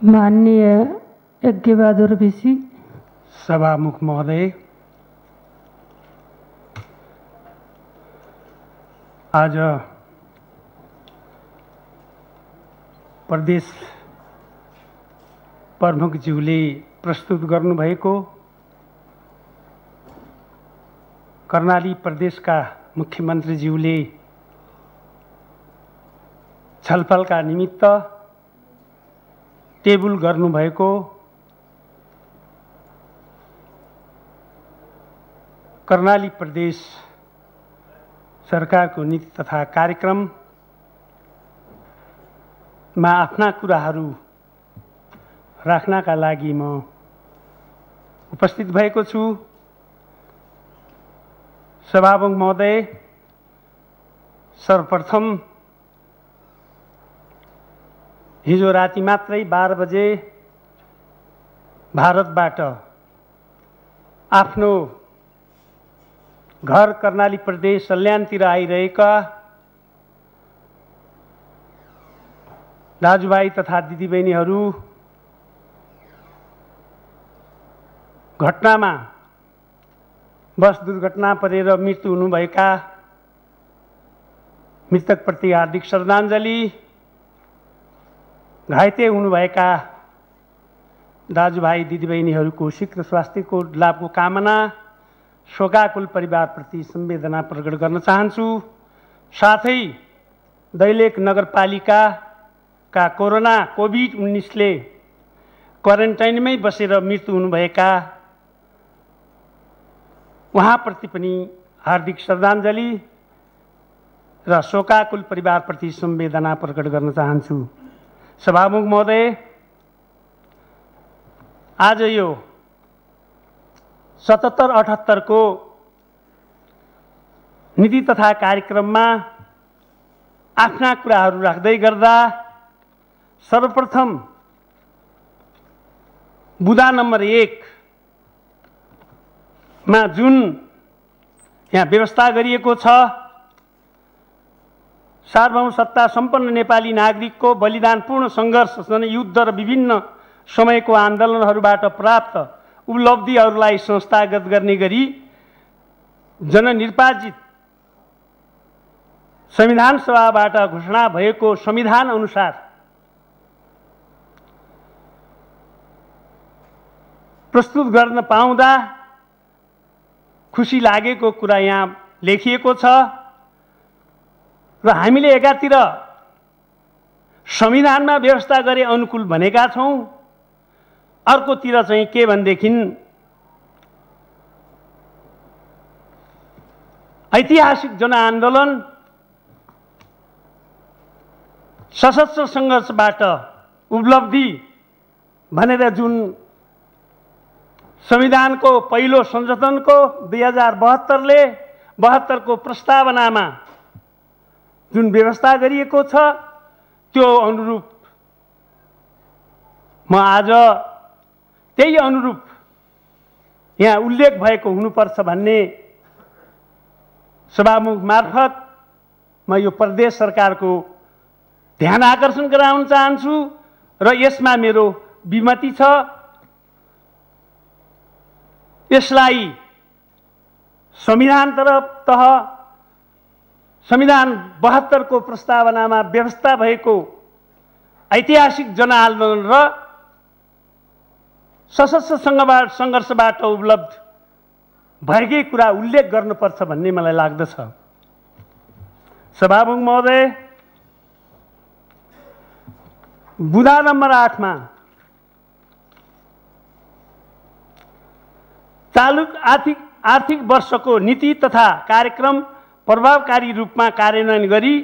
माननीय यज्ञबहादुर विसी, सभामुख महोदय, आज प्रदेश प्रमुखज्यूले प्रस्तुत गर्नुभएको कर्णाली प्रदेशका मुख्यमन्त्रीज्यूले छलफलका निमित्त टेबल गर्नुभएको कर्णाली प्रदेश सरकारको नीति तथा कार्यक्रममा आफ्ना कुराहरू राख्नका लागि म उपस्थित भएको छु। सभामुख महोदय, सर्वप्रथम हिजो राति मात्रै 12 बजे भारतबाट आफ्नो घर कर्णाली प्रदेश सल्यानतिर आइरहेका दाजुभाइ तथा दिदीबहिनीहरू घटनामा बस दुर्घटना परेर मृत्यु हुनुभएका मृतकप्रति हार्दिक श्रद्धाञ्जली, घाइते हुनुभएका दाजुभाइ दिदीबहिनीहरूको शीघ्र स्वास्थ्यको लाभको कामना, शोकाकुल परिवारप्रति संवेदना प्रकट गर्न चाहन्छु। साथै दैलेख नगरपालिकाका कोभिड-19ले क्वारेन्टाइनमै बसेर मृत्यु हुनुभएका उहाँप्रति पनि हार्दिक श्रद्धाञ्जली र शोकाकुल परिवारप्रति संवेदना प्रकट गर्न चाहन्छु। सभामुख महोदय, आज यो 77-78 को नीति तथा कार्यक्रममा आफ्ना कुराहरू राख्दै गर्दा सर्वप्रथम बुँदा नम्बर 1 मा जुन यहाँ व्यवस्था गरिएको छ, सार्वभौम सत्ता सम्पन्न नेपाली नागरिकको बलिदानपूर्ण सङ्घर्ष, जनयुद्ध र विभिन्न समयको आन्दोलनहरूबाट प्राप्त उपलब्धिहरूलाई संस्थागत गर्ने गरी जननिर्वाचित संविधान सभाबाट घोषणा भएको संविधान अनुसार प्रस्तुत गर्न पाउँदा खुसी लागेको कुरा यहाँ लेखिएको छ र हामीले एकातिर संविधानमा व्यवस्था गरे अनुकूल भनेका छौँ, अर्कोतिर चाहिँ के भनेदेखि ऐतिहासिक जनआन्दोलन सशस्त्र सङ्घर्षबाट उपलब्धि भनेर जुन संविधानको पहिलो संशोधनको 2072 को प्रस्तावनामा जुन व्यवस्था गरिएको छ, त्यो अनुरूप म आज त्यही अनुरूप यहाँ उल्लेख भएको हुनुपर्छ भन्ने सभामुख मार्फत म यो प्रदेश सरकारको ध्यान आकर्षण गराउन चाहन्छु र यसमा मेरो विमति छ। यसलाई संविधान संविधान 72 को प्रस्तावनामा व्यवस्था भएको ऐतिहासिक जनआन्दोलन र सशस्त्र सङ्घर्षबाट उपलब्ध भएकै कुरा उल्लेख गर्नुपर्छ भन्ने मलाई लाग्दछ। सभामुख महोदय, बुँदा नम्बर 8 मा चालू आर्थिक वर्षको नीति तथा कार्यक्रम प्रभावकारी रूपमा कार्यान्वयन गरी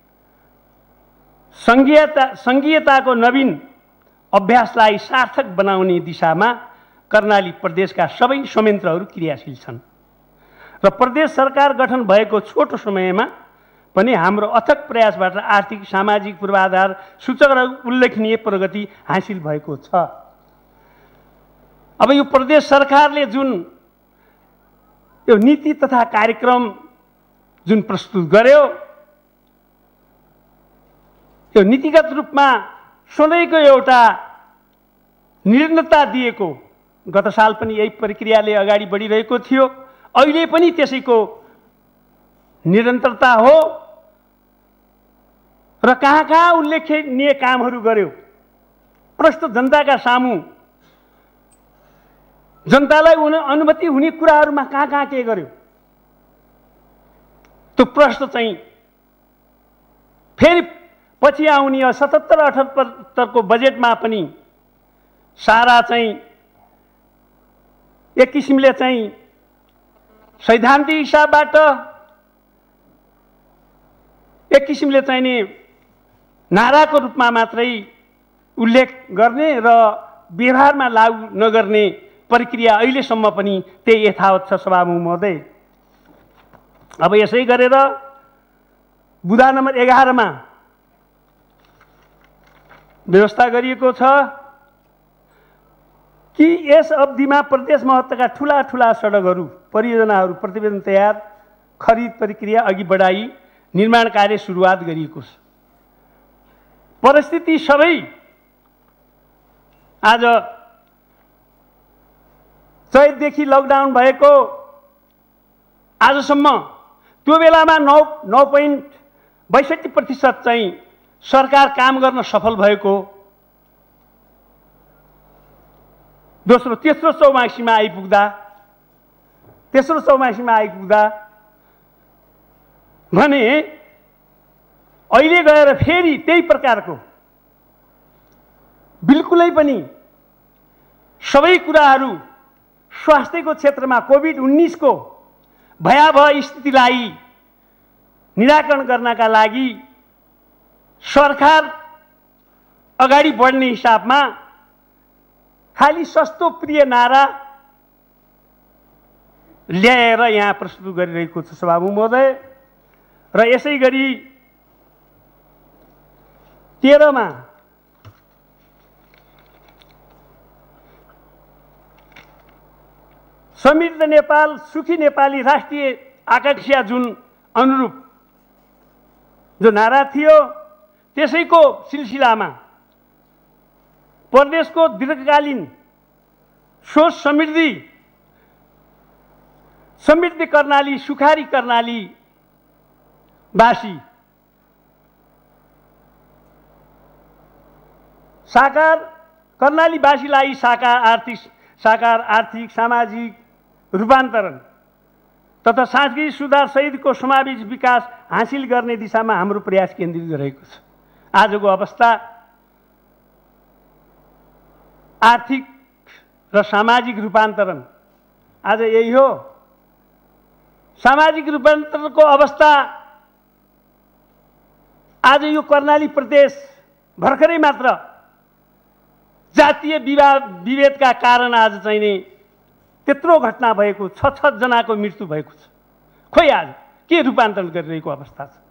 सङ्घीयताको नवीन अभ्यासलाई सार्थक बनाउने दिशामा कर्णाली प्रदेशका सबै संयन्त्रहरू क्रियाशील छन् र प्रदेश सरकार गठन भएको छोटो समयमा पनि हाम्रो अथक प्रयासबाट आर्थिक सामाजिक पूर्वाधार सूचक र उल्लेखनीय प्रगति हासिल भएको छ। अब यो प्रदेश सरकारले जुन यो नीति तथा कार्यक्रम जुन प्रस्तुत गर्यो, यो नीतिगत रूपमा सधैँको एउटा निरन्तरता दिएको, गत साल पनि यही प्रक्रियाले अगाडि बढिरहेको थियो, अहिले पनि त्यसैको निरन्तरता हो र कहाँ कहाँ उल्लेखनीय कामहरू गर्यो, प्रष्ट जनताका सामु जनतालाई अनुभूति हुने कुराहरूमा कहाँ कहाँ के गर्यो, त्यो प्रश्न चाहिँ फेरि पछि आउने 77-78 को बजेटमा पनि सारा चाहिँ एक किसिमले चाहिँ सैद्धान्तिक हिसाबबाट एक किसिमले चाहिँ नि नाराको रूपमा मात्रै उल्लेख गर्ने र व्यवहारमा लागू नगर्ने प्रक्रिया अहिलेसम्म पनि त्यही यथावत छ सभामुख महोदय। अब यसै गरेर बुँदा नम्बर 11 मा व्यवस्था गरिएको छ कि यस अवधिमा प्रदेश महत्त्वका ठूला ठूला सडकहरू परियोजनाहरू प्रतिवेदन तयार, खरिद प्रक्रिया अघि बढाई निर्माण कार्य सुरुवात गरिएको छ। परिस्थिति सबै आज चैतदेखि लकडाउन भएको आजसम्म त्यो बेलामा 9.62% चाहिँ सरकार काम गर्न सफल भएको, दोस्रो तेस्रो चौमासीमा आइपुग्दा भने अहिले गएर फेरि त्यही प्रकारको बिल्कुलै पनि सबै कुराहरू स्वास्थ्यको क्षेत्रमा कोभिड-19 को भयावह स्थितिलाई निराकरण गर्नका लागि सरकार अगाडि बढ्ने हिसाबमा खाली सस्तो प्रिय नारा ल्याएर यहाँ प्रस्तुत गरिरहेको छ सभामुख महोदय। र यसै गरी 13 मा समृद्ध नेपाल सुखी नेपाली राष्ट्रिय आकांक्षा जुन अनुरूप जो नारा थियो त्यसैको सिलसिलामा प्रदेशको दीर्घकालीन सोच समृद्धि कर्णाली सुखारी कर्णाली वासी साकार कर्णालीवासीलाई साकार आर्थिक सामाजिक रूपान्तरण तथा सांस्कृतिक सुधार सहितको समावेश विकास हासिल गर्ने दिशामा हाम्रो प्रयास केन्द्रित रहेको छ। आजको अवस्था आर्थिक र सामाजिक रूपान्तरण आज यही हो। सामाजिक रूपान्तरणको अवस्था आज यो कर्णाली प्रदेश भर्खरै मात्र जातीय विभेदका कारण आज चाहिँ नि त्यत्रो घटना भएको 6 जनाको मृत्यु भएको छ। खोइ आज के रूपान्तरण गरिरहेको अवस्था छ।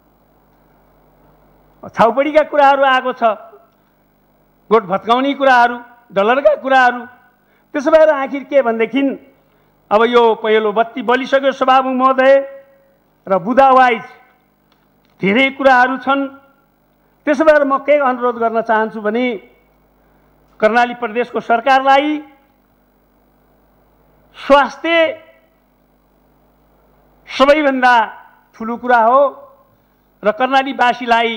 छाउपडीका कुराहरू आएको छ, गोठ भत्काउने कुराहरू, डलरका कुराहरू। त्यसो भएर आखिर के भनेदेखि अब यो पहिलो बत्ती बलिसक्यो सभामुख महोदय र बुदावाइज धेरै कुराहरू छन्। त्यसो भएर म के अनुरोध गर्न चाहन्छु भने कर्णाली प्रदेशको सरकारलाई स्वास्थ्य सबैभन्दा ठुलो कुरा हो र कर्णालीवासीलाई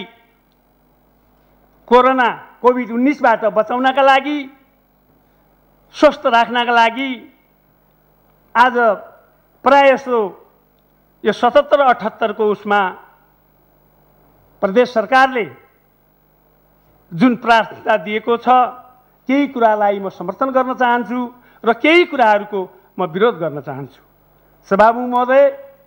कोभिड-19 बाट बचाउनका लागि स्वस्थ राख्नका लागि आज प्रायः यो 77-78 को उसमा प्रदेश सरकारले जुन प्राथमिकता दिएको छ केही कुरालाई म समर्थन गर्न चाहन्छु र केही कुराहरूको म विरोध गर्न चाहन्छु। सभामुख महोदय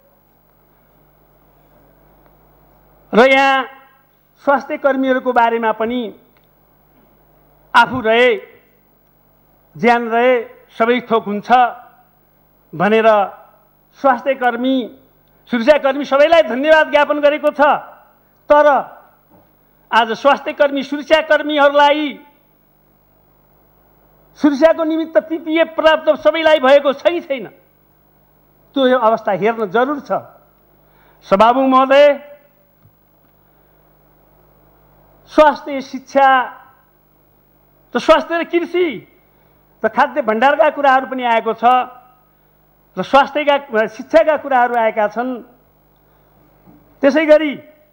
र यहाँ स्वास्थ्य कर्मीहरूको बारेमा पनि आफू रहे ज्यान रहे सबै थोक हुन्छ भनेर स्वास्थ्य कर्मी सुरक्षाकर्मी सबैलाई धन्यवाद ज्ञापन गरेको छ। तर आज स्वास्थ्य कर्मी सुरक्षाकर्मीहरूलाई सुरक्षाको निमित्त पिपिए प्राप्त सबैलाई भएको छैन। त्यो अवस्था हेर्न जरुर छ। सभामुख महोदय स्वास्थ्य शिक्षा त स्वास्थ्य र कृषि र खाद्य भण्डारका कुराहरू पनि आएको छ र स्वास्थ्यका शिक्षाका कुराहरू आएका छन्। त्यसै गरी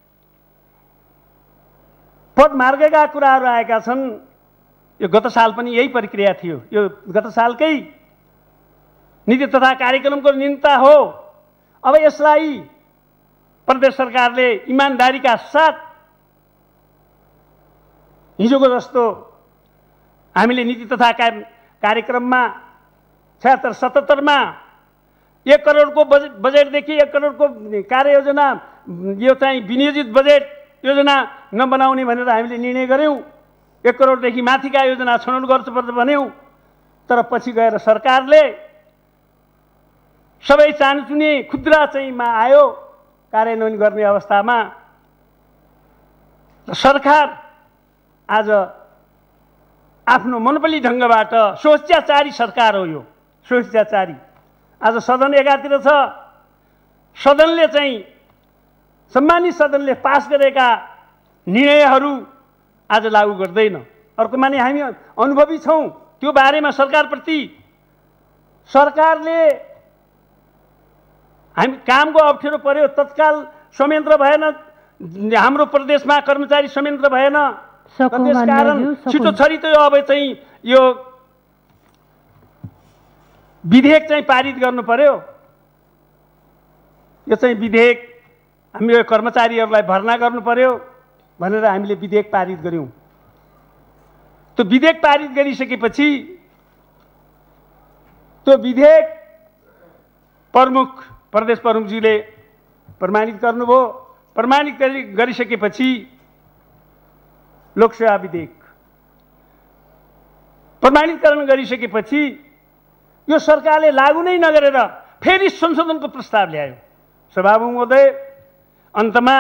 पदमार्गका कुराहरू आएका छन्। यो गत साल पनि यही प्रक्रिया थियो। यो गत सालकै नीति तथा कार्यक्रमको निम्ता हो। अब यसलाई प्रदेश सरकारले इमानदारीका साथ हिजोको जस्तो हामीले नीति तथा कार्यक्रममा 76-77 मा 1 करोडको बजेटदेखि 1 करोडको कार्ययोजना यो चाहिँ विनियोजित बजेट योजना नबनाउने भनेर हामीले निर्णय गर्यौं। 1 करोडदेखि माथिका योजना छनौट गर्नुपर्छ भन्यौं। तर पछि गएर सरकारले सबै चानचुने खुद्रा चाहिँ मा आयो कार्यान्वयन गर्ने अवस्थामा सरकार आज आफ्नो मनोबली ढङ्गबाट स्वेच्छाचारी सरकार हो। यो स्वेच्छाचारी आज सदन एकातिर छ। सदनले चाहिँ सम्मानित सदनले पास गरेका निर्णयहरू आज लागू गर्दैन। अर्को माने हामी अनुभवी छौं त्यो बारेमा सरकारप्रति। सरकारले हामी कामको अप्ठ्यारो पर्यो तत्काल संयन्त्र भएन। हाम्रो प्रदेशमा कर्मचारी संयन्त्र भएन। त्यस कारण छिटो छरितो अब चाहिँ यो विधेयक चाहिँ पारित गर्नु पर्यो। यो चाहिँ विधेयक हामी कर्मचारीहरूलाई भर्ना गर्नु पर्यो भनेर हामीले विधेयक पारित गर्यौं। त्यो विधेयक पारित गरिसकेपछि त्यो विधेयक प्रदेश प्रमुखजीले प्रमाणित गर्नुभयो। प्रमाणित गरिसकेपछि लोकसेवा विधेयक प्रमाणीकरण गरिसकेपछि यो सरकारले लागू नै नगरेर फेरि संशोधनको प्रस्ताव ल्यायो। सभामुख महोदय, अन्तमा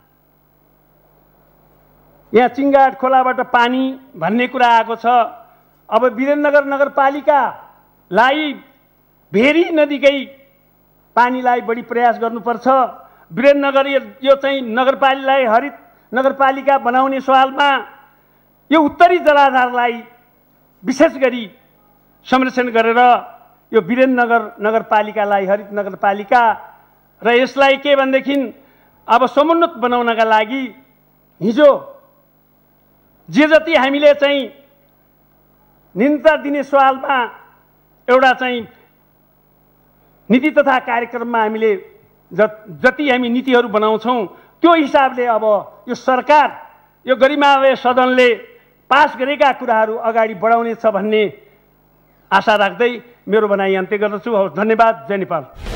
यहाँ चिङ्गाट खोलाबाट पानी भन्ने कुरा आएको छ। अब वीरेन्द्रनगर नगरपालिकालाई भेरी नदीकै पानीलाई बढी प्रयास गर्नुपर्छ। वीरेन्द्रनगर यो चाहिँ नगरपालिकालाई हरित नगरपालिका बनाउने सवालमा यो उत्तरी जलाधारलाई विशेष गरी संरक्षण गरेर यो वीरेन्द्रनगर नगरपालिकालाई हरित नगरपालिका र यसलाई के भनेदेखि अब समुन्नत बनाउनका लागि हिजो जे जति हामीले चाहिँ निम्ता दिने सवालमा एउटा चाहिँ नीति तथा कार्यक्रममा हामीले जति हामी नीतिहरू बनाउँछौं त्यो हिसाबले अब यो सरकार यो गरिमामय सदनले पास गरेका कुराहरू अगाडि बढाउनेछ भन्ने आशा राख्दै मेरो भनाइ अन्त्य गर्दछु। धन्यवाद। जय नेपाल।